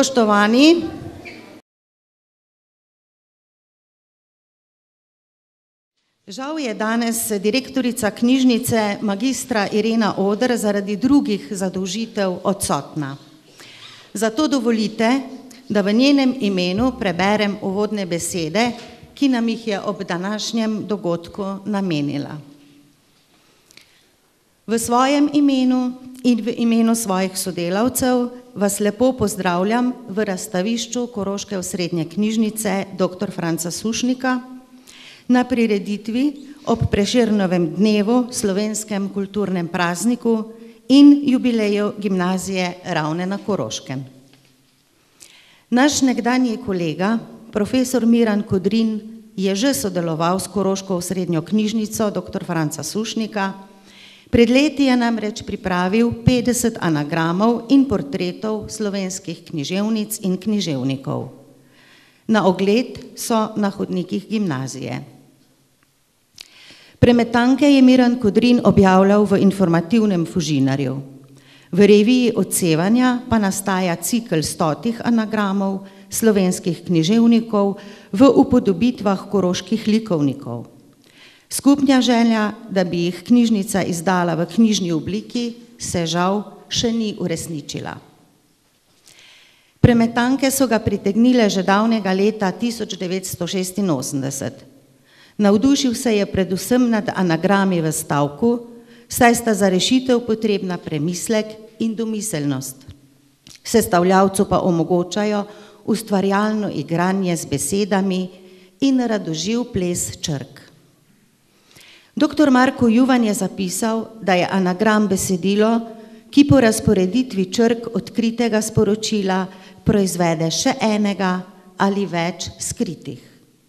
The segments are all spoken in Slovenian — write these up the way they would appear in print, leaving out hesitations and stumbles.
Spoštovani, žal je danes direktorica knjižnice magistra Irena Oder zaradi drugih zadolžitev odsotna. Zato dovolite, da v njenem imenu preberem uvodne besede, ki nam jih je ob današnjem dogodku namenila. V svojem imenu in v imenu svojih sodelavcev vas lepo pozdravljam v razstavišču Koroške osrednje knjižnice dr. Franca Sušnika na prireditvi ob Prešernovem dnevu, slovenskem kulturnem prazniku in jubileju gimnazije Ravne na Koroškem. Naš nekdanji kolega, profesor Miran Kodrin, je že sodeloval s Koroško osrednjo knjižnico dr. Franca Sušnika. Pred leti je namreč pripravil 50 anagramov in portretov slovenskih književnic in književnikov. Na ogled so na hodnikih gimnazije. Premetanke je Miran Kodrin objavljal v informativnem Fužinarju. V reviji Odsevanja pa nastaja cikel 100 anagramov slovenskih književnikov v upodobitvah koroških likovnikov. Skupna želja, da bi jih knjižnica izdala v knjižni obliki, se žal še ni uresničila. Premetanke so ga pritegnile že davnega leta 1986. Navdušil se je predvsem nad anagrami v stavku, saj sta za rešitev potrebna premislek in domiselnost. Sestavljavcu pa omogočajo ustvarjalno igranje z besedami in radoživ ples črk. Dr. Marko Juvan je zapisal, da je anagram besedilo, ki po razporeditvi črk odkritega sporočila proizvede še enega ali več skritih.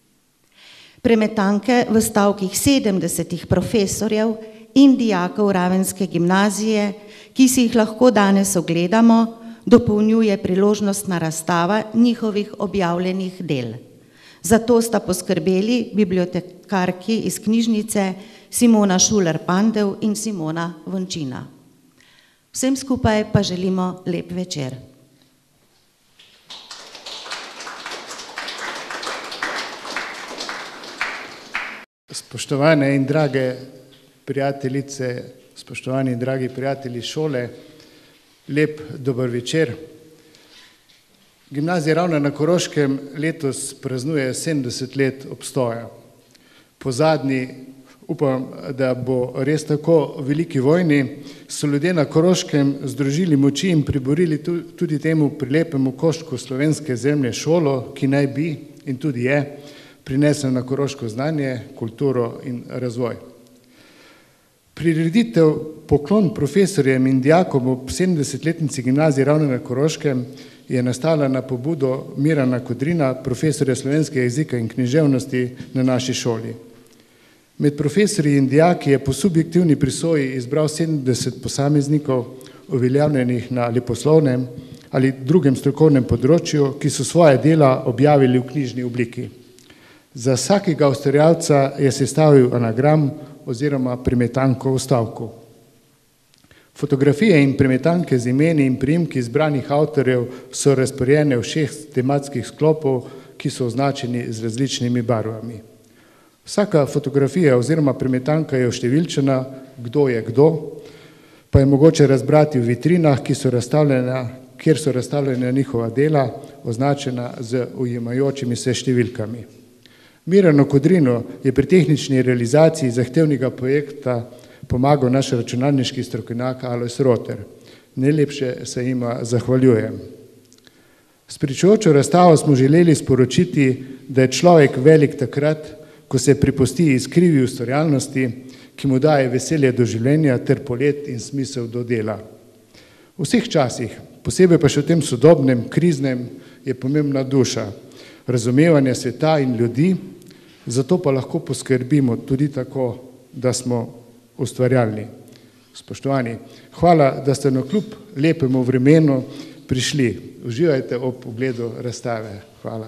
Premetanke v stavkih 70 profesorjev in dijakov Ravenske gimnazije, ki si jih lahko danes ogledamo, dopolnjuje priložnostna razstava njihovih objavljenih del. Zato sta poskrbeli bibliotekarki iz knjižnice Simona Šuler-Pandev in Simona Vončina. Vsem skupaj pa želimo lep večer. Spoštovane in drage prijateljice, spoštovani in dragi prijatelji šole, lep dober večer. Gimnazija Ravne na Koroškem letos praznuje 70 let obstoja. Po zadnji, upam, da bo res tako veliki vojni, so ljudje na Koroškem združili moči in priborili tudi temu prilepemu koščku slovenske zemlje šolo, ki naj bi in tudi je prinesel na Koroško znanje, kulturo in razvoj. Prireditev poklon profesorjem in dijakom ob 70-letnici gimnazije Ravne na Koroškem je nastala na pobudo Mirana Kodrina, profesorja slovenskega jezika in književnosti na naši šoli. Med profesorji in dijaki je po subjektivni prisoji izbral 70 posameznikov, uveljavljenih na leposlovnem ali drugem strokovnem področju, ki so svoje dela objavili v knjižni obliki. Za vsakega ustvarjalca je sestavil anagram oziroma premetanko v stavku. Fotografije in premetanke z imeni in priimki izbranih avtorjev so razporejene v 6 tematskih sklopov, ki so označeni z različnimi barvami. Vsaka fotografija oziroma premetanka je oštevilčena, kdo je kdo, pa je mogoče razbrati v vitrinah, kjer so razstavljena njihova dela, označena z ujemajočimi se številkami. Miranu Kodrinu je pri tehnični realizaciji zahtevnega projekta pomagal naš računalniški strokovnjak Alojz Roter. Najlepše se jima zahvaljujem. S pričujočo razstavo smo želeli sporočiti, da je človek velik takrat, ko se pripusti iskrivi ustvarjalnosti, ki mu daje veselje do življenja ter polet in smisel do dela. V vseh časih, posebej pa še v tem sodobnem, kriznem, je pomembna duša, razumevanje sveta in ljudi, zato pa lahko poskrbimo tudi tako, da smo ustvarjalni. Spoštovani, hvala, da ste navkljub lepemu vremenu prišli. Uživajte ob ogledu razstave. Hvala.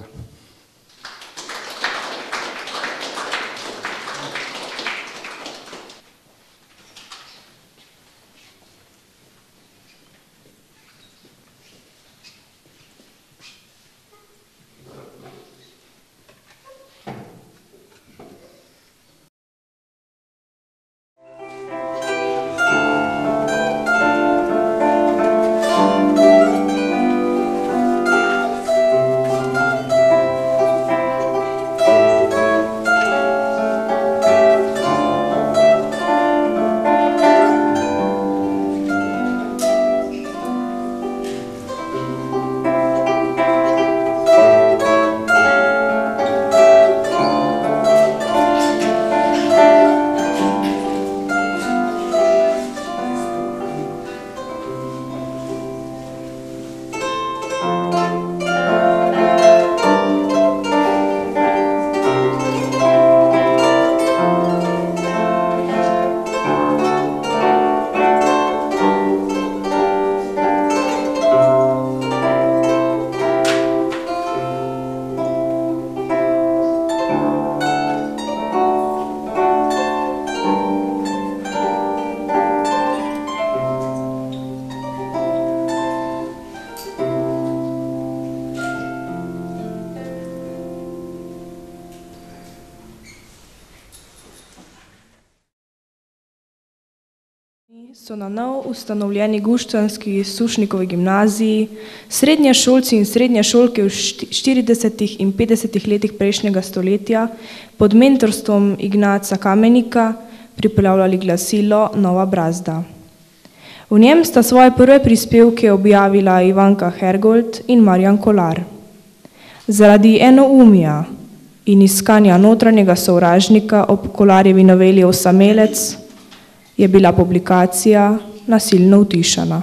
So na nov ustanovljeni guštanski Sušnikovi gimnaziji srednješolci in srednješolke v 40. in 50. letih prejšnjega stoletja pod mentorstvom Ignaca Kamenika pripravljali glasilo Nova Brazda. V njem sta svoje prve prispevke objavila Ivanka Hergold in Marjan Kolar. Zaradi enoumja in iskanja notranjega sovražnika ob Kolarjevi noveli Osamelec je bila publikacija nasilno utišana.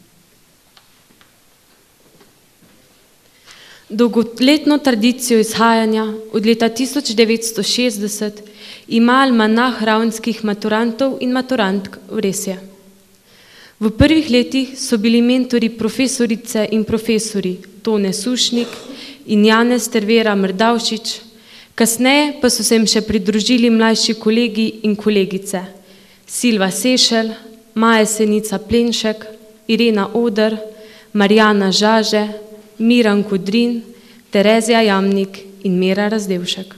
Dolgoletno tradicijo izhajanja od leta 1960 ima almanah ravenskih maturantov in maturantk Vresje. V prvih letih so bili mentori profesorice in profesori Tone Sušnik in Janez ter Vera Mrdavšič, kasneje pa so se jim še pridružili mlajši kolegi in kolegice Silva Sešelj, Maja Senica Plenšek, Irena Oder, Marjana Žaže, Miran Kudrin, Terezija Jamnik in Mira Razdevšek.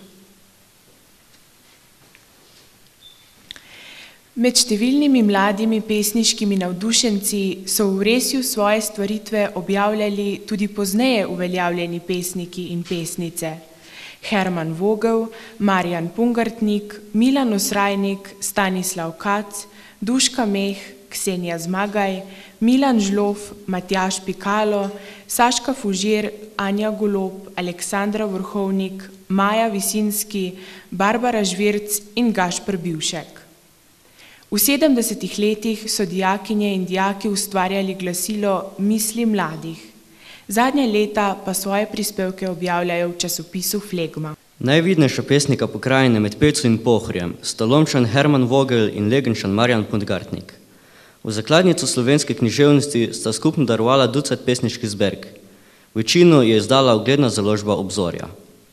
Med številnimi mladimi pesniškimi navdušenci so v Vresju svoje stvaritve objavljali tudi pozneje uveljavljeni pesniki in pesnice. Herman Vogel, Marjan Pungartnik, Milan Osrajnik, Stanislav Kac, Duška Meh, Ksenija Zmagaj, Milan Žlof, Matjaž Pikalo, Saška Fužir, Anja Golob, Aleksandra Vrhovnik, Maja Visinski, Barbara Žvirc in Gašper Bivšek. V 70. letih so dijakinje in dijaki ustvarjali glasilo Misli mladih. Zadnje leta pa svoje prispevke objavljajo v časopisu Flegma. Najvidnejša pesnika pokrajine med Pevcem in Pohorjem sta Lomčan Herman Vogel in Legenčan Marjan Pungartnik. V zakladnico slovenske književnosti sta skupno darovala ducat pesniških zbirk. Večino je izdala ugledna založba Obzorja.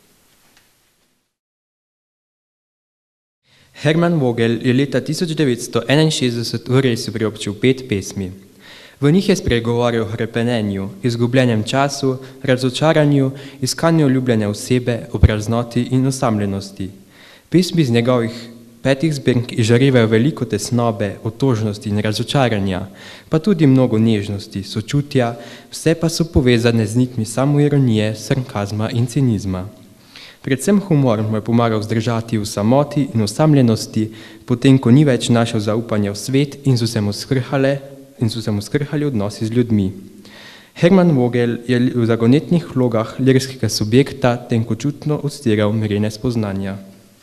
Herman Vogel je leta 1961 v Vresju priobčil 5 pesmi. V njih je spregovoril o hrepenenju, izgubljenem času, razočaranju, iskanju ljubljene osebe, o praznoti in osamljenosti. Pesmi z njegovih 5 zbirk izžarevajo veliko tesnobe, otožnosti in razočaranja, pa tudi mnogo nežnosti, sočutja, vse pa so povezane z nitmi samoironije, sarkazma in cinizma. Predvsem humor mu je pomagal zdržati v samoti in osamljenosti, potem ko ni več našel zaupanja v svet in so se mu skrhali odnosi z ljudmi. Herman Vogel je v zagonetnih vlogah lirskega subjekta tenkočutno odstiral merene spoznanja.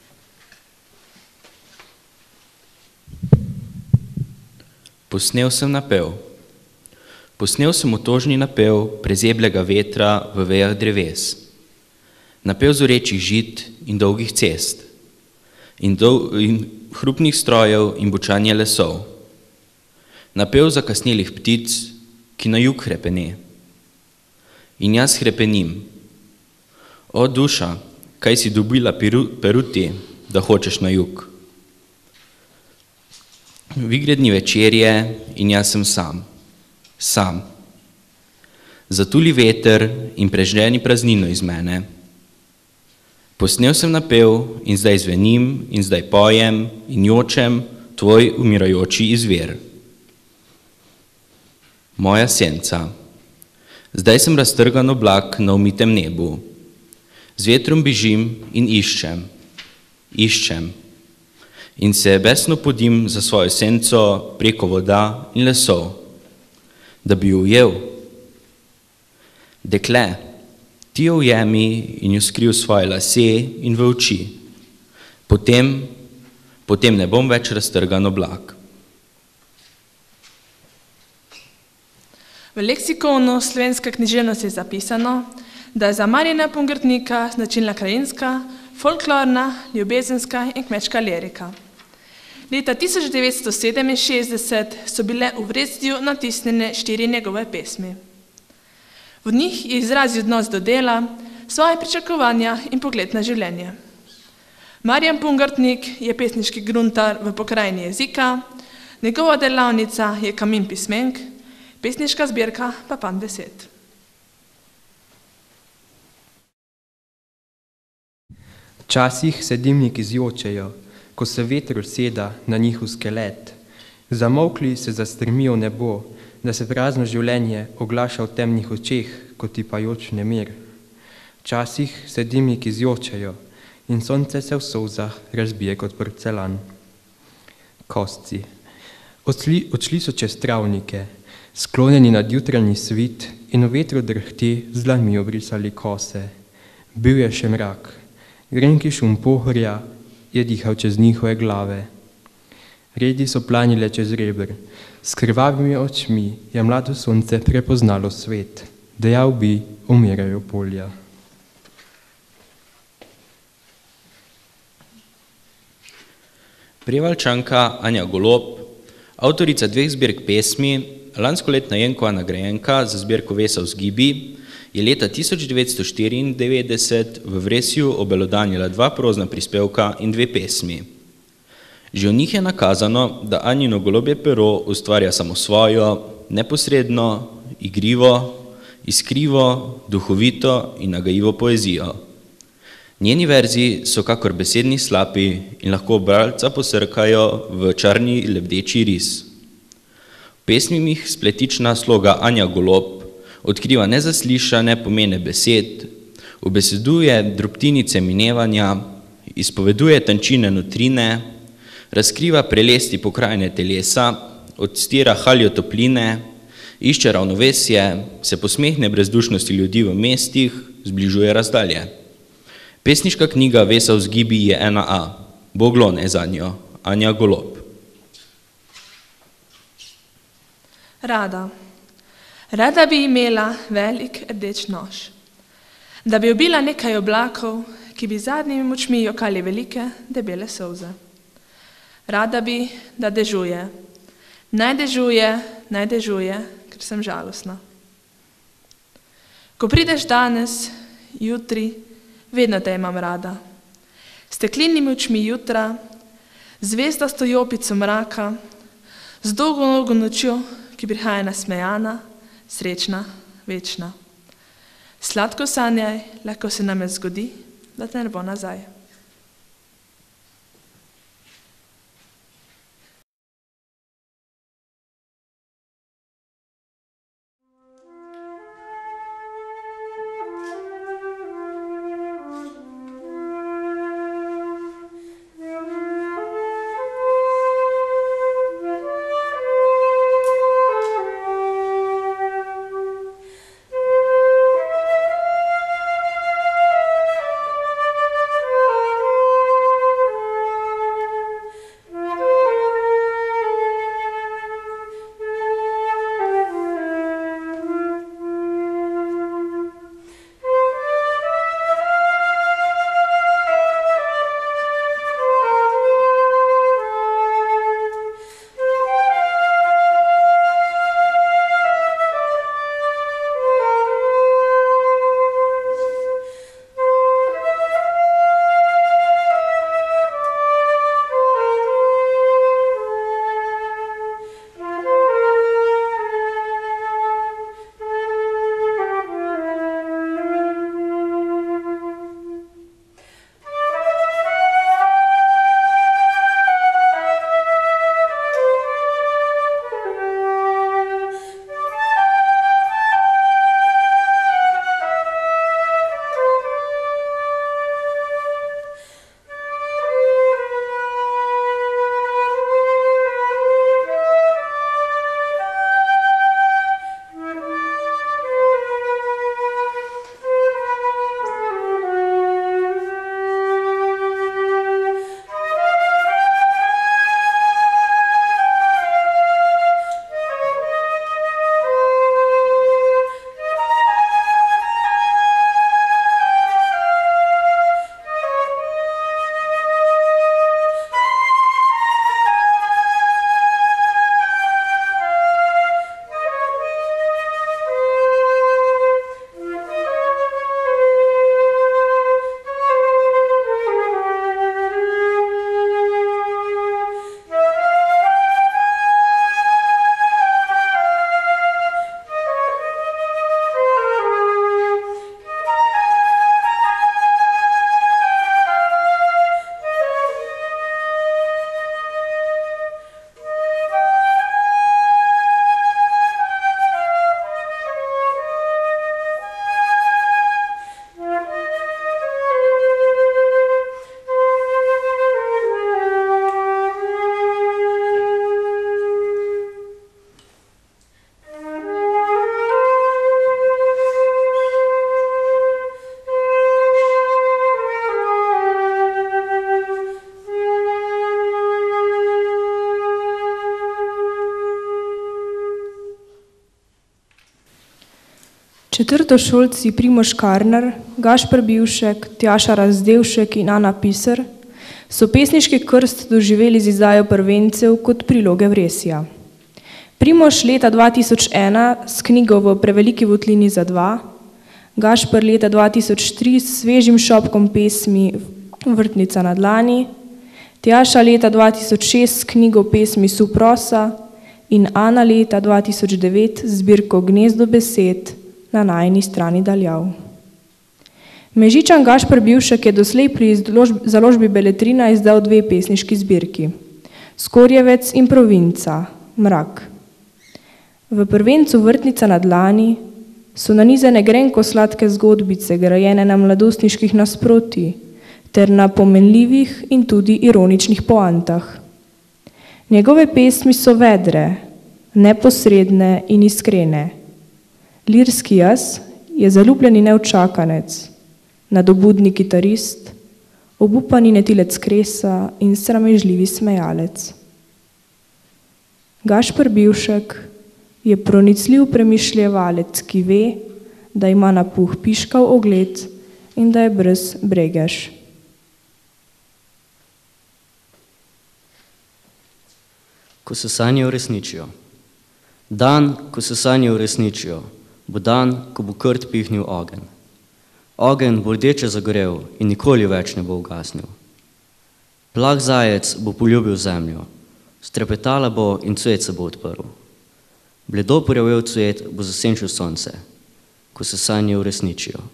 Posnel sem napev. Posnel sem otožni napev prezeblega vetra v vejah dreves. Napev zorečih žit in dolgih cest, in hrupnih strojev in bučanja lesov. Napev zakasnelih ptic, ki na jug hrepene. In jaz hrepenim. O duša, kaj si dobila peruti, da hočeš na jug? Vigredni večer je in jaz sem sam. Zatuli veter in preženi praznino iz mene. Posnel sem napev in zdaj zvenim in zdaj pojem in jočem tvoj umirajoči izvir. Moja senca. Zdaj sem raztrgan oblak na umitem nebu. Z vetrom bežim in iščem. In se besno podim za svojo senco preko voda in lesov, da bi jo ujel. Dekle, ti jo ujemi in jo skriv svoje lase in v oči. Potem ne bom več raztrgan oblak. V leksikonu Slovenska književnost je zapisano, da je za Marjana Pungartnika značilna krajinska, folklorna, ljubezenska in kmečka lirika. Leta 1967 so bile v Vresju natisnjene 4 njegove pesmi. V njih je izrazil odnos do dela, svoje pričakovanja in pogled na življenje. Marjan Pungartnik je pesniški gruntar v pokrajini jezika, njegova delavnica je Kamin pismenk, pesniška zbirka pa Pan besed. Včasih se dimniki zjočejo, ko se veter useda na njihov skelet Zamolkli se zastrmijo v nebo, da se prazno življenje oglaša v temnih očeh kot tipajoč nemir. Včasih se dimniki zjočajo in sonce se v solzah razbije kot porcelan. Kosci. Odšli so čez travnike, sklonjeni nad jutranji svit in v vetru drhti z dlanmi obrisali kose. Bil je še mrak, grenki šum pohorja je dihal čez njihove glave. Redi so planile čez reber, s krvavimi očmi je mlado sonce prepoznalo svet, dejal bi, umirajo polja. Prevaljčanka Anja Golob, avtorica 2 zbirk pesmi, lanskoletna Jenkova nagrajenka za zbirko Vesa vzgibi, je leta 1994 v Vresju obelodanila 2 prozna prispevka in 2 pesmi. Že v njih je nakazano, da Anjino golobje pero ustvarja samo svojo, neposredno, igrivo, iskrivo, duhovito in nagajivo poezijo. Njeni verzi so kakor besedni slapi in lahko bralca posrkajo v črni lebdeči ris. V pesmih spletična sloga Anja Golob odkriva nezaslišane pomene besed, ubeseduje drobtinice minevanja, izpoveduje tančine nutrine, razkriva prelesti pokrajine telesa, odstira haljo topline, išče ravnovesje, se posmehne brezdušnosti ljudi v mestih, zbližuje razdalje. Pesniška knjiga Vesa vzgibi je 1A, Boglon je zanjo, Anja Golob. Rada bi imela velik rdeč nož, da bi ubila nekaj oblakov, ki bi zadnjimi močmi jokali velike, debele solze. Rada bi, da dežuje. Naj dežuje, ker sem žalostna. Ko prideš danes, jutri, vedno te imam rada. Steklinimi očmi jutra, zvezdasto jopico mraka, z dolgo nogo nočjo, ki prihaja nasmejana, srečna, večna. Sladko sanjaj, lahko se nam zgodi, da te ne bo nazaj. Četrtošolci Primož Karner, Gašper Bivšek, Tjaša Razdevšek in Ana Piser so pesniški krst doživeli z izdajo prvencev kot priloge Vresja. Primož leta 2001 s knjigo V preveliki votlini za dva, Gašper leta 2003 s svežim šopkom pesmi Vrtnica na dlani, Tjaša leta 2006 s knjigo pesmi Suprosa in Ana leta 2009 z zbirko Gnezdo besed Na najini strani daljav. Mežičan Gašper Bivšek je doslej pri založbi Beletrina izdal dve pesniški zbirki, Skorjevec in Provinca, Mrak. V prvencu Vrtnica na dlani so nanizane grenko sladke zgodbice, grajene na mladostniških nasprotij, ter na pomenljivih in tudi ironičnih poantah. Njegove pesmi so vedre, neposredne in iskrene. Lirski jaz je zaljubljeni neučakanec, nadobudni kitarist, obupani netilec kresa in sramežljivi smejalec. Gašper Bivšek je pronicljiv premišljevalec, ki ve, da ima na puh piškav ogled in da je brez bregež. Ko se sanje uresničijo. Dan, ko se sanje uresničijo, bo dan, ko bo krt pihnil ogenj. Ogenj bo rdeče zagorel in nikoli več ne bo ugasnil. Plah zajec bo poljubil zemljo, strepetala bo in cvet se bo odprl. Bledo porjavel cvet bo zasenčil sonce, ko se sanje uresničijo.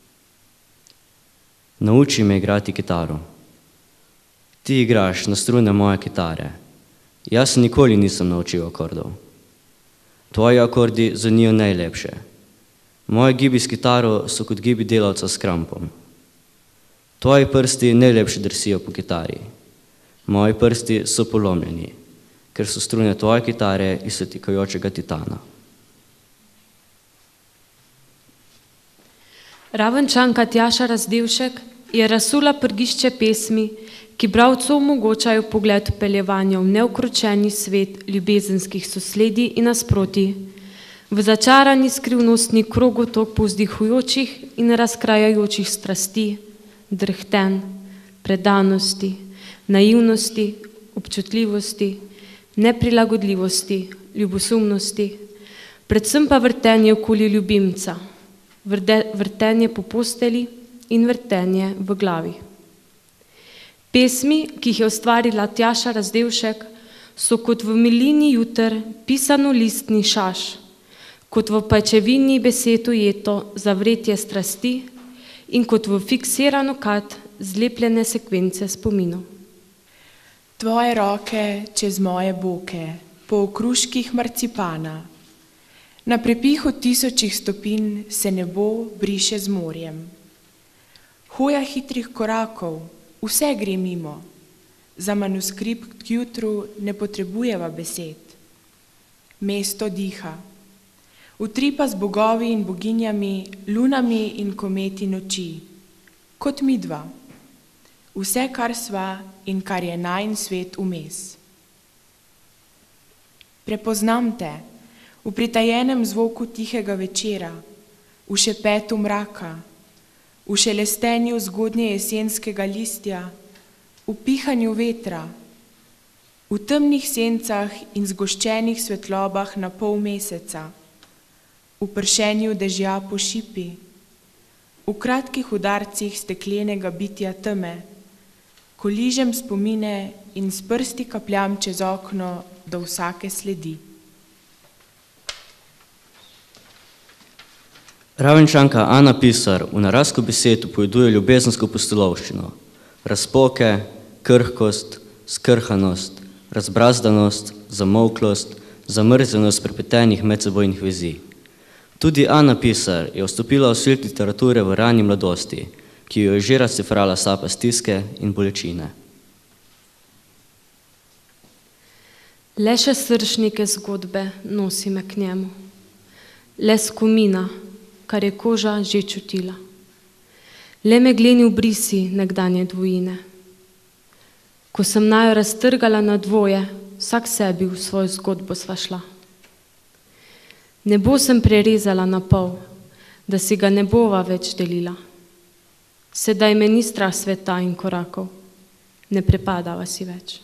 Nauči me igrati kitaro. Ti igraš na strune moje kitare. Jaz se nikoli nisem naučil akordov. Tvoji akordi zvenijo najlepše. Moje gibi s kitaro so kot gibi delavca s krampom. Tvoji prsti najlepše drsijo po kitari. Moji prsti so polomljeni, ker so strune tvoje kitare iz zatikajočega titana. Ravenčanka Tjaša Razdevšek je razsula prgišče pesmi, ki bralcu omogočajo pogled vpeljevanja v neukročeni svet ljubezenskih sosledij in nasprotij, v začarani skrivnostni krogotok povzdihujočih in razkrajajočih strasti, drhten, predanosti, naivnosti, občutljivosti, neprilagodljivosti, ljubosumnosti, predvsem pa vrtenje okoli ljubimca, vrtenje po posteli in vrtenje v glavi. Pesmi, ki jih je ustvarila Tjaša Razdevšek, so kot v milini juter pisano listni šaš, kot v pajčevini besed ujeto zavretje strasti in kot v fiksirano kat zlepljene sekvence spominov. Tvoje roke čez moje boke, po okruških marcipana, na prepihu tisočih stopinj se nebo briše z morjem. Hoja hitrih korakov, vse gre mimo, za manuskript k jutru ne potrebujeva besed. Mesto diha, utripa z bogovi in boginjami, lunami in kometi noči, kot midva, vse, kar sva in kar je najin svet vmes. Prepoznam te v pritajenem zvoku tihega večera, v šepetu mraka, v šelestenju zgodnje jesenskega listja, v pihanju vetra, v temnih sencah in zgoščenih svetlobah na pol meseca, v pršenju dežja po šipi, v kratkih udarcih steklenega bitja teme, ko ližem spomine in s prsti kapljam čez okno do vsake sledi. Ravenčanka Ana Pisar v narazku besed upoveduje ljubezensko pustolovščino, razpoke, krhkost, skrhanost, razbrazdanost, zamolklost, zamrznjenost prepetenih medsebojnih vezi. Tudi Ana Pisar je vstopila v svet literature v rani mladosti, ki jo je že razcifrala sapa stiske in bolečine. Le še srčnike zgodbe nosi me k njemu, le skomina, kar je koža že čutila. Le megleni obrisi nekdanje dvojine. Ko sem naju raztrgala na dvoje, vsak sebi v svojo zgodbo sva šla. Nebo sem prerezala na pol, da si ga ne bova več delila. Sedaj me ni strah sveta in korakov, ne prepadava si več.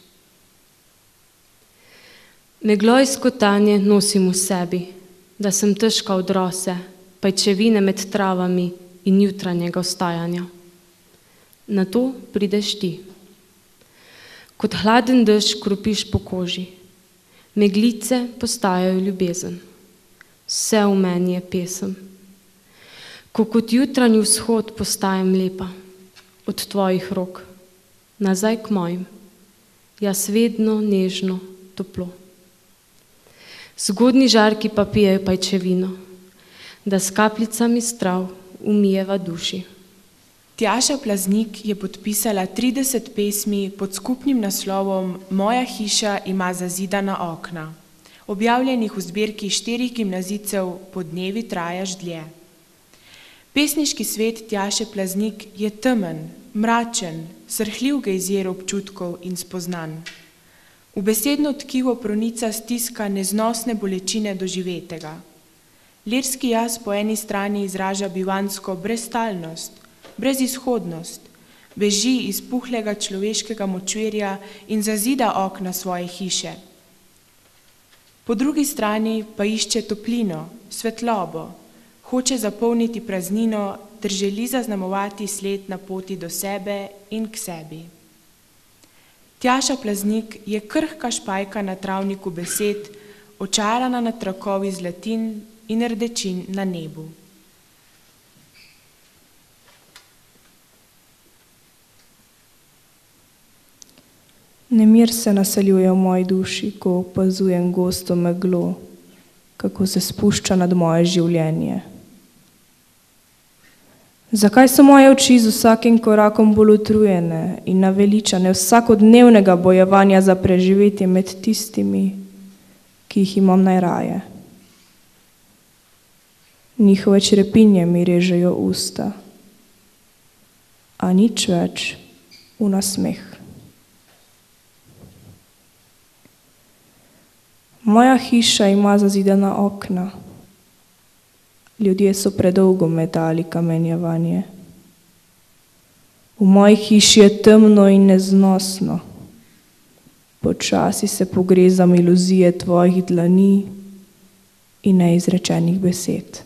Meglo iz kotanje nosim v sebi, da sem težka od rose, pajčevine med travami in jutranjega vstajanja. Na to prideš ti. Kot hladen dež kropiš po koži, meglice postajajo ljubezen. Vse v meni je pesem. Ko kot jutranji vzhod postajam lepa, od tvojih rok, nazaj k mojim, jaz vedno nežno, toplo. Zgodni žarki pa pijejo pajčevino, da s kapljicami strav umijeva duši. Tjaša Plaznik je podpisala 30 pesmi pod skupnim naslovom Moja hiša ima zazidana okna, objavljenih v zbirki 4 gimnazijcev Podnevi trajaš dlje. Pesniški svet Tjaše Plaznik je temen, mračen, srhljiv gejzir občutkov in spoznanj. V besedno tkivo pronica stiska neznosne bolečine doživetega. Lirski jaz po eni strani izraža bivansko brezstalnost, brezizhodnost, beži iz puhlega človeškega močvirja in zazida okna svoje hiše. Po drugi strani pa išče toplino, svetlobo, hoče zapolniti praznino ter želi zaznamovati sled na poti do sebe in k sebi. Tjaša Plaznik je krhka špajka na travniku besed, očarana na trakovi zlatin in rdečin na nebu. Nemir se naseljuje v moji duši, ko opazujem gosto meglo, kako se spušča nad moje življenje. Zakaj so moje oči z vsakim korakom bolj utrujene in naveličane vsakodnevnega bojevanja za preživetje med tistimi, ki jih imam najraje? Njihove črepinje mi režejo usta, a nič več v nasmeh. Moja hiša ima zazidana okna. Ljudje so predolgo metali kamenjevanje. V moji hiši je temno in neznosno. Počasi se pogrezam iluzije tvojih dlani in neizrečenih besed.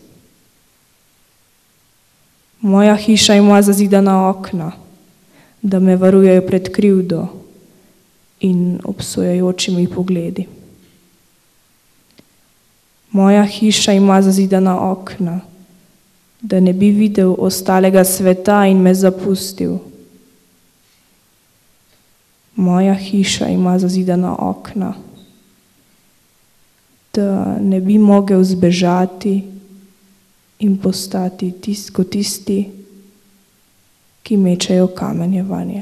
Moja hiša ima zazidana okna, da me varujejo pred krivdo in obsojajočimi pogledi. Moja hiša ima zazidana okna, da ne bi videl ostalega sveta in me zapustil. Moja hiša ima zazidana okna, da ne bi mogel zbežati in postati kot tisti, ki mečejo kamenjevanje.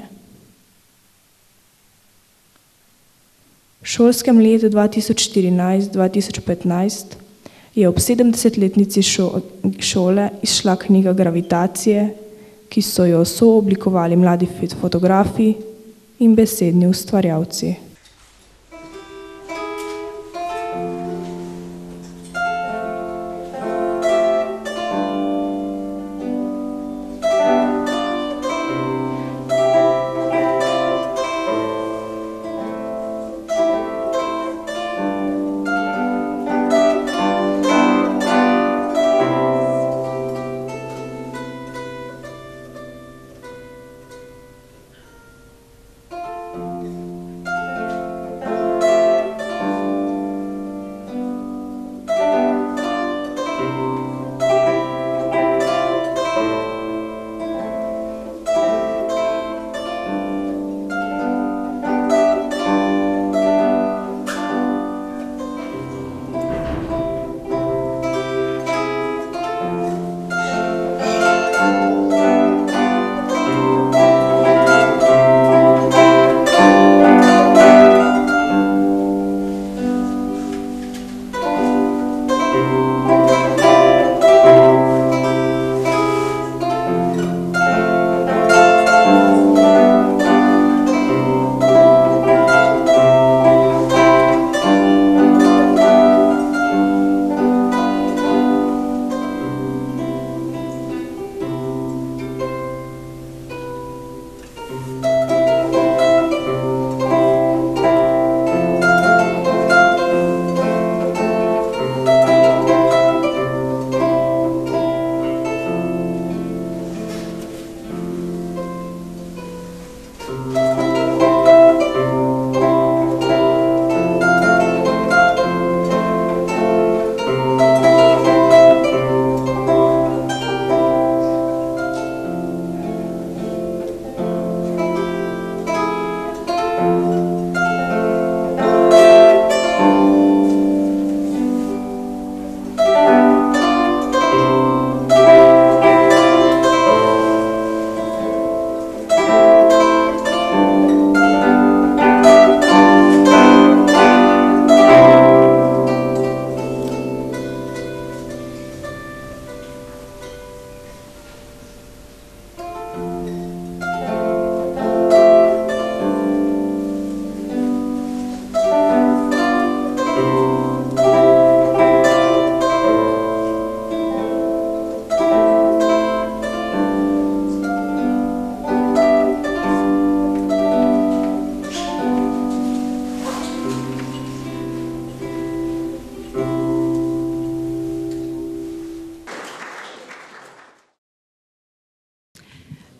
V šolskem letu 2014-2015 je ob 70-letnici šole izšla knjiga Gravitacije, ki so jo sooblikovali mladi fotografi in besedni ustvarjalci.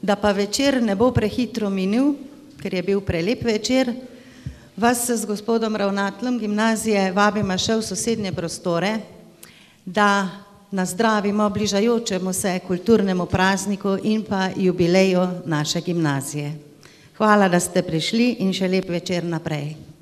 Da pa večer ne bo prehitro minil, ker je bil prelep večer, vas s gospodom ravnateljem gimnazije vabimo še v sosednje prostore, da nazdravimo bližajočemu se kulturnemu prazniku in pa jubileju naše gimnazije. Hvala, da ste prišli in še lep večer naprej.